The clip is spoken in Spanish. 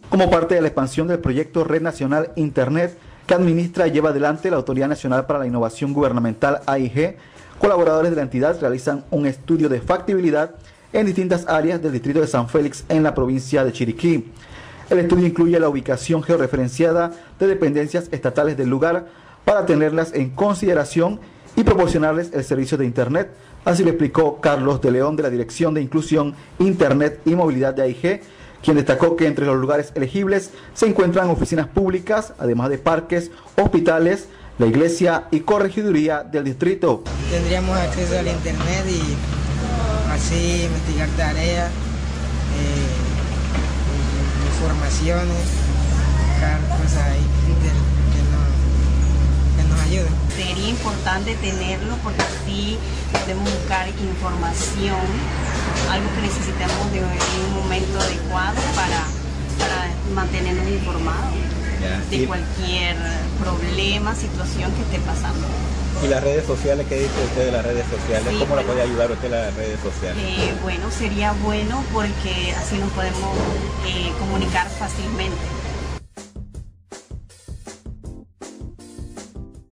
como parte de la expansión del proyecto Red Nacional Internet que administra y lleva adelante la Autoridad Nacional para la Innovación Gubernamental AIG. Colaboradores de la entidad realizan un estudio de factibilidad en distintas áreas del distrito de San Félix en la provincia de Chiriquí. El estudio incluye la ubicación georreferenciada de dependencias estatales del lugar para tenerlas en consideración y proporcionarles el servicio de Internet. Así lo explicó Carlos de León de la Dirección de Inclusión, Internet y Movilidad de AIG, quien destacó que entre los lugares elegibles se encuentran oficinas públicas, además de parques, hospitales, la iglesia y corregiduría del distrito. Tendríamos acceso al Internet y así investigar tareas, informaciones, buscar cosas ahí que nos ayuden. Sería importante tenerlo porque así podemos buscar información, algo que necesitamos en un momento adecuado para mantenernos informados de cualquier problema, situación que esté pasando. ¿Y las redes sociales? ¿Qué dice usted de las redes sociales? Sí, ¿cómo la puede ayudar usted las redes sociales? Bueno, sería bueno porque así nos podemos comunicar fácilmente.